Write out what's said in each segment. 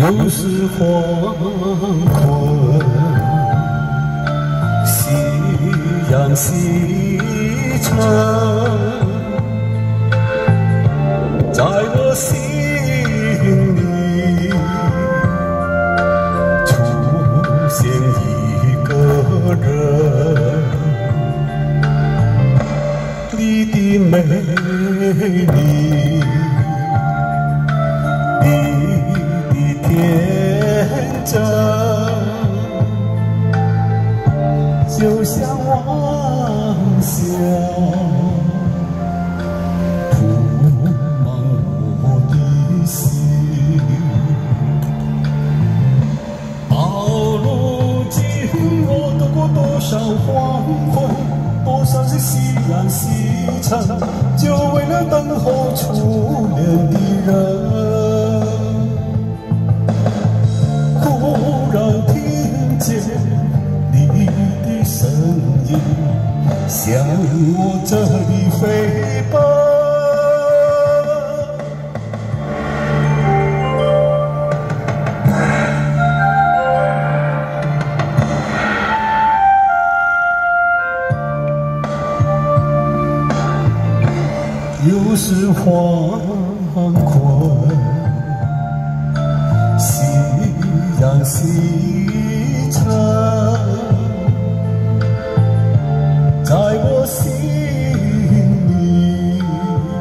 又是黄昏，夕阳西沉，在我心里出现一个人，你的美丽，你的天真，就像晚霞铺满我的心。到如今，我度过多少黄昏，多少是夕阳西沉，就为了等候初恋的人。忽然听见你的声音，向我这里飞奔。又是黄昏，夕阳西沉，在我心里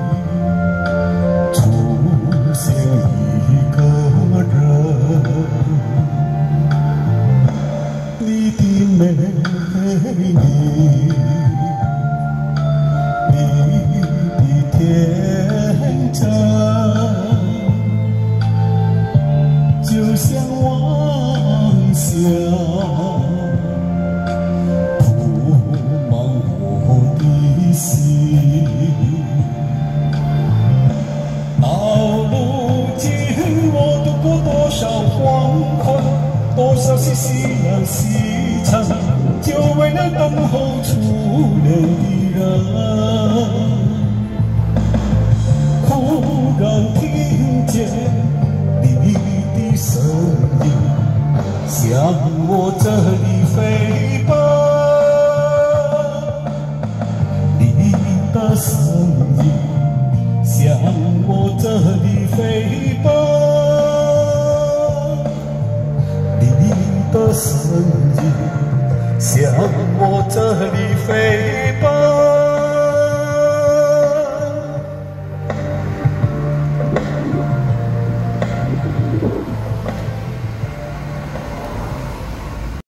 出现一个人，你的美丽，天真，就像晚霞铺满我的心。到如今，我度过多少黄昏，多少是夕阳西沉，就为了等候初恋的人。忽然听见你的声音，向我这里飞奔。你的声音向我这里飞奔。你的声音向我这里飞奔。